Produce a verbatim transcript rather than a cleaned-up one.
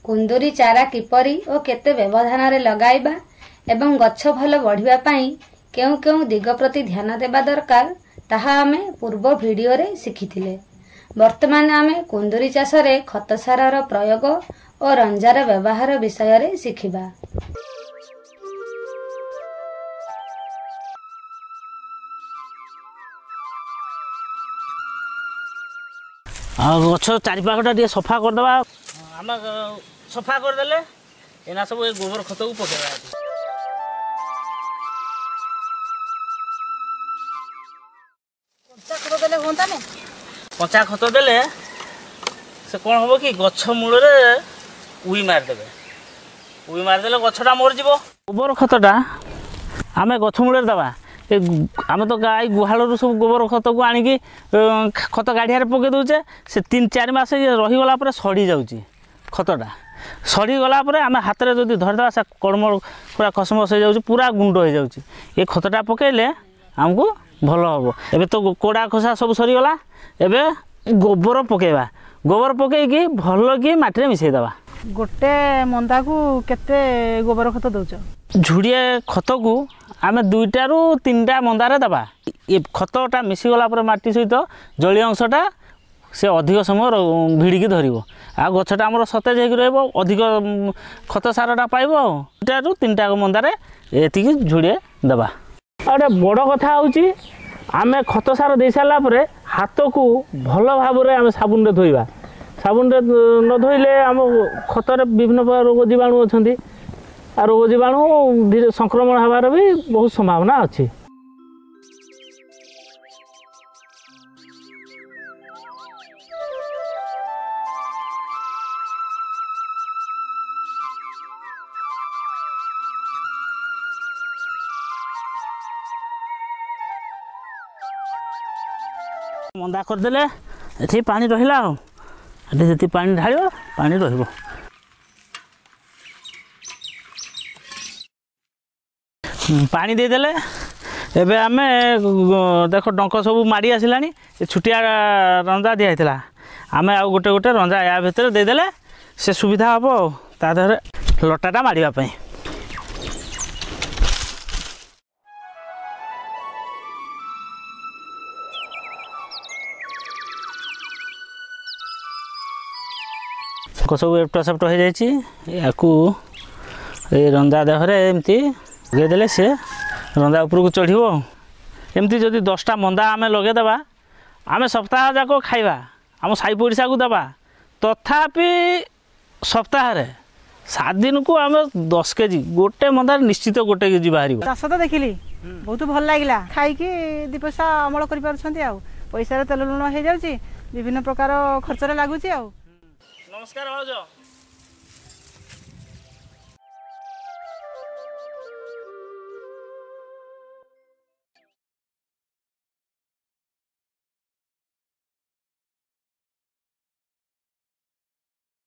कुंदुरी चारा किपरि और केते व्यवधान रे लगाइबा एवं गछ भल बढ़िबा पई केउ केउ दिग प्रति ध्यान देबा दरकार ताहा आमे पूर्व वीडियो रे शिखिथिले। वर्तमान आमे कुंदुरी चाष रे खत सारार प्रयोग और रंजार व्यवहार विषय रे शिखिबा। गछ चारिपाखटा टे सफा करदे आम सफा करदे एना सब गोबर खत को पकेबा। कंचा खत देले होंता ने कंचा खत देले से कौन हम कि गछ मूल उई मारदेवे उई मारदेले गछटा मर जीवो। गोबर खतटा आम गछ मूल दबा आम तो गाई गुहालू सब गोबर खत को आणिकी खत गाड़िया पकई दौचे से तीन चार मास रहीगला सड़ी जाऊँगी खतटा सड़ी गलापर आम हाथ में जब धरदे से कड़म पूरा खसमस हो जाऊँ पूरा गुंड हो जाऊँ ये खतटा पकईले आमको भल हम। एबे तो कोड़ा खसा सब सरीगला एबे गोबर पकेबा गोबर पकईकी भल कि माटी मिसईदेवा। गोटे मंदा को केते गोबर खत दउछ झुड़िए खत को आम दुईटा रु तीन टा मंदारे दबा ये खतटा मिसीगला माटी सहित जलीय अंशटा से अधिक समय भिड़िकी धरिबो आ गछटा आमर सतेज होगी रहिबो अधिक खत सारटा पाइबो। दुईटा रु तीन टा मंदारे एतिकी झुड़िए दबा। गोटे बड़ कथा होची आमे खत सार दे सारा परे हाथ को भल भाव में आम साबुन रे धोइबा साबुन रे न धोइले आम खतरे विभिन्न प्रकार रोग जीवाणु अछंती आ रोग जीवाणु धीरे संक्रमण हबार भी बहुत संभावना अच्छी। मंदा करदेले एथि पानी रहिला एथि पानी ढालियो पानी रहिबो। पानी देदेले एबे आमे देख डंक सब माड़ी आसला छुटिया रंजा दिया आमे आ गोटे गोटे रंजा या भितर देदेले से सुविधा हम ता देहरे लटाटा मारिबा पई। सब एप्ट सेप्ट हो जाए रंजा देहरे एमती लगे से रंजा उपरको चढ़ो एमती जदि दसटा मंदा आम लगेदेवा आम सप्ताह जाक खाइबा आम साई पड़िशा को देवा तथापि सप्ताह सात दिन को आम दस केजी गोटे मंदार निश्चित गोटे केजी बाहर। चाष तो देखिली बहुत भल लगे खाई दी पैसा अमल कर पैसा तेल लुण हो जाऊँगी विभिन्न प्रकार खर्च लगुच। नमस्कार भाउज।